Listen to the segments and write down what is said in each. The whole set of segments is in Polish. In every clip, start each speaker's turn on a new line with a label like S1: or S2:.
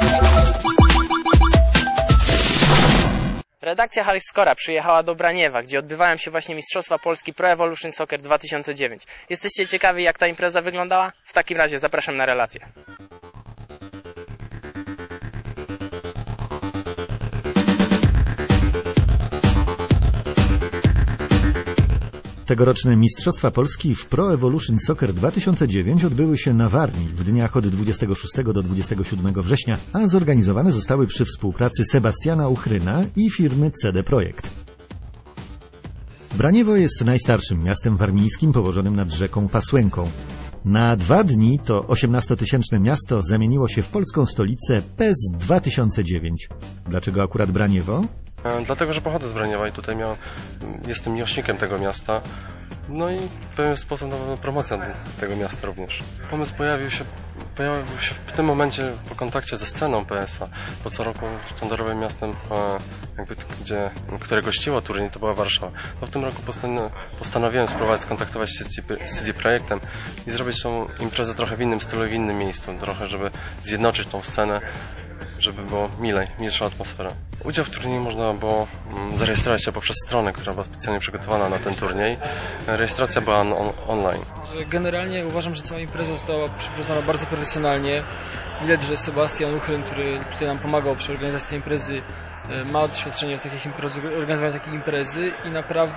S1: Redakcja Highscora przyjechała do Braniewa, gdzie odbywają się właśnie Mistrzostwa Polski Pro Evolution Soccer 2009. Jesteście ciekawi, jak ta impreza wyglądała? W takim razie zapraszam na relację.
S2: Tegoroczne Mistrzostwa Polski w Pro Evolution Soccer 2009 odbyły się na Warmii w dniach od 26 do 27 września, a zorganizowane zostały przy współpracy Sebastiana Uchryna i firmy CD Projekt. Braniewo jest najstarszym miastem warmińskim położonym nad rzeką Pasłęką. Na 2 dni to 18-tysięczne miasto zamieniło się w polską stolicę PES 2009. Dlaczego akurat Braniewo?
S3: Dlatego, że pochodzę z Braniewa i tutaj jestem miłośnikiem tego miasta. No i w pewien sposób promocja tego miasta również. Pomysł pojawił się w tym momencie po kontakcie ze sceną PS-a. Bo co roku sztandarowym miastem, które gościło turniej, to była Warszawa. No w tym roku postanowiłem spróbować skontaktować się z CD Projektem i zrobić tą imprezę trochę w innym stylu, w innym miejscu. Trochę, żeby zjednoczyć tą scenę, żeby było milsza atmosfera. Udział w turnieju można było zarejestrować się poprzez stronę, która była specjalnie przygotowana na ten turniej. Rejestracja była online.
S4: Generalnie uważam, że cała impreza została przeprowadzona bardzo profesjonalnie. Widać, że Sebastian Uchryn, który tutaj nam pomagał przy organizacji tej imprezy, ma doświadczenie w organizowaniu takiej imprezy i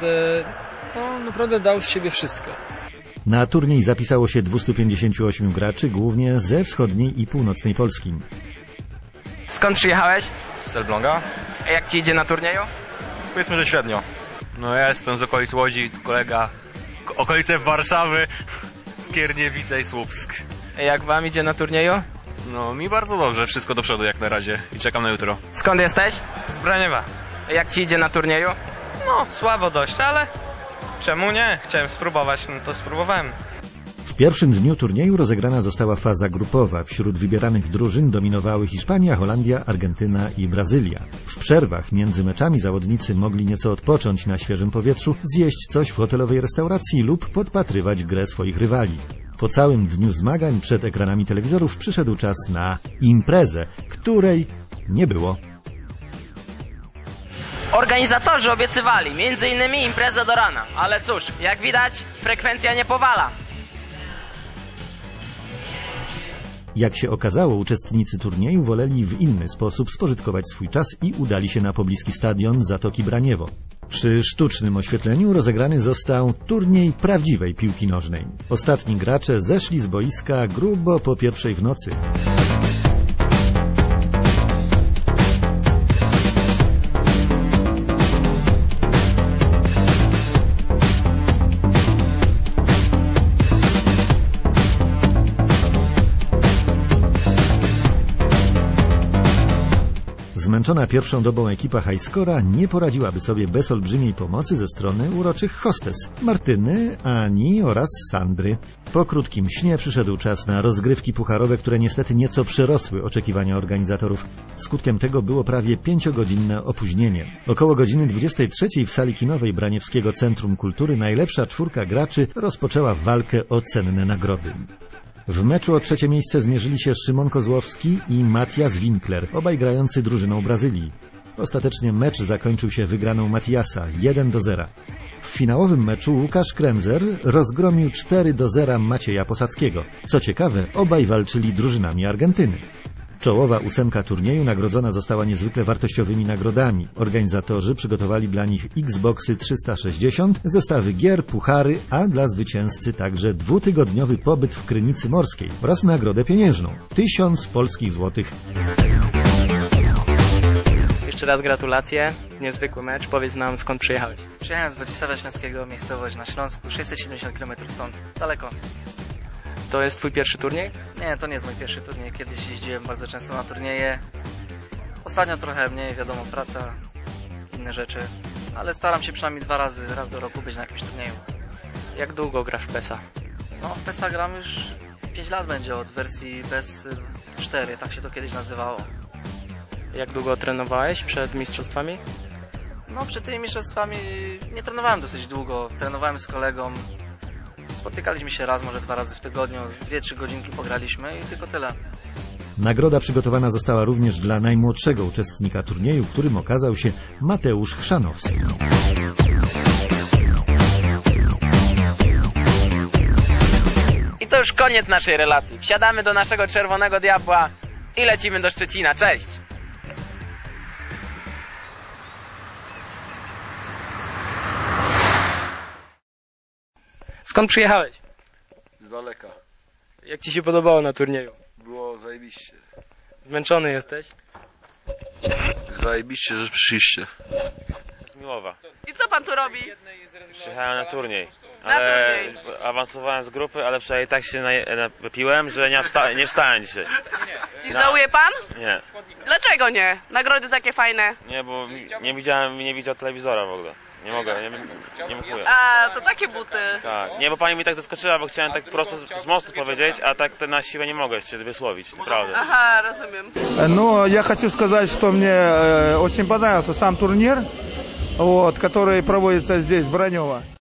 S4: naprawdę dał z siebie wszystko.
S2: Na turniej zapisało się 258 graczy, głównie ze wschodniej i północnej Polski.
S1: Skąd przyjechałeś?
S5: Z Elbląga?
S1: A jak ci idzie na turnieju?
S5: Powiedzmy, że średnio. No ja jestem z okolic Łodzi, kolega okolice Warszawy, Skierniewice i Słupsk.
S1: A jak wam idzie na turnieju?
S5: No mi bardzo dobrze, wszystko do przodu jak na razie i czekam na jutro.
S1: Skąd jesteś?
S5: Z Braniewa.
S1: A jak ci idzie na turnieju?
S6: No, słabo dość, ale czemu nie? Chciałem spróbować, no to spróbowałem.
S2: W pierwszym dniu turnieju rozegrana została faza grupowa. Wśród wybieranych drużyn dominowały Hiszpania, Holandia, Argentyna i Brazylia. W przerwach między meczami zawodnicy mogli nieco odpocząć na świeżym powietrzu, zjeść coś w hotelowej restauracji lub podpatrywać grę swoich rywali. Po całym dniu zmagań przed ekranami telewizorów przyszedł czas na imprezę, której nie było.
S1: Organizatorzy obiecywali m.in. imprezę do rana, ale cóż, jak widać, frekwencja nie powala.
S2: Jak się okazało, uczestnicy turnieju woleli w inny sposób spożytkować swój czas i udali się na pobliski stadion Zatoki Braniewo. Przy sztucznym oświetleniu rozegrany został turniej prawdziwej piłki nożnej. Ostatni gracze zeszli z boiska grubo po 1:00 w nocy. Zmęczona pierwszą dobą ekipa Highscora nie poradziłaby sobie bez olbrzymiej pomocy ze strony uroczych hostes Martyny, Ani oraz Sandry. Po krótkim śnie przyszedł czas na rozgrywki pucharowe, które niestety nieco przerosły oczekiwania organizatorów. Skutkiem tego było prawie 5-godzinne opóźnienie. Około godziny 23:00 w sali kinowej Braniewskiego Centrum Kultury najlepsza 4 graczy rozpoczęła walkę o cenne nagrody. W meczu o 3. miejsce zmierzyli się Szymon Kozłowski i Matias Winkler, obaj grający drużyną Brazylii. Ostatecznie mecz zakończył się wygraną Matiasa 1:0. W finałowym meczu Łukasz Kremzer rozgromił 4:0 Macieja Posadzkiego. Co ciekawe, obaj walczyli drużynami Argentyny. Czołowa 8 turnieju nagrodzona została niezwykle wartościowymi nagrodami. Organizatorzy przygotowali dla nich Xboxy 360, zestawy gier, puchary, a dla zwycięzcy także 2-tygodniowy pobyt w Krynicy Morskiej oraz nagrodę pieniężną 1000 polskich złotych.
S1: Jeszcze raz gratulacje, niezwykły mecz. Powiedz nam, skąd przyjechałeś?
S6: Przyjechałem z Wodzisławia Śląskiego, miejscowość na Śląsku, 670 km stąd, daleko.
S1: To jest twój pierwszy turniej?
S6: Nie, to nie jest mój pierwszy turniej. Kiedyś jeździłem bardzo często na turnieje. Ostatnio trochę mniej, wiadomo, praca, inne rzeczy. Ale staram się przynajmniej raz do roku być na jakimś turnieju.
S1: Jak długo grasz w PES-a?
S6: No, w PES-a gram już 5 lat będzie, od wersji PES 4, tak się to kiedyś nazywało.
S1: Jak długo trenowałeś przed mistrzostwami?
S6: No, przed tymi mistrzostwami nie trenowałem dosyć długo. Trenowałem z kolegą. Spotykaliśmy się raz, może 2 razy w tygodniu, 2-3 godzinki pograliśmy i tylko tyle.
S2: Nagroda przygotowana została również dla najmłodszego uczestnika turnieju, którym okazał się Mateusz Chrzanowski.
S1: I to już koniec naszej relacji. Wsiadamy do naszego czerwonego diabła i lecimy do Szczecina. Cześć! Skąd przyjechałeś?
S7: Z daleka.
S1: Jak ci się podobało na turnieju?
S7: Było zajebiście.
S1: Zmęczony jesteś?
S7: Zajebiście, że przyszliście.
S8: Z Miłowa.
S9: I co pan tu robi?
S8: Przyjechałem na turniej.
S9: Na
S8: Ale
S9: turniej.
S8: awansowałem z grupy, ale wczoraj tak się napiłem, że nie wstałem dzisiaj.
S9: I żałuje pan?
S8: Nie.
S9: Dlaczego nie? Nagrody takie fajne.
S8: Nie, bo nie widział telewizora w ogóle. Nie mogę, nie mógł.
S9: A, to takie buty.
S8: Tak. Nie, bo pani mi tak zaskoczyła, bo chciałem tak prosto z mostu powiedzieć, a tak na siłę nie mogę się wysłowić, naprawdę.
S9: Aha, rozumiem.
S10: Ну, я хочу сказать, что мне очень понравился сам турнир, вот, который проводится здесь, в Бранево.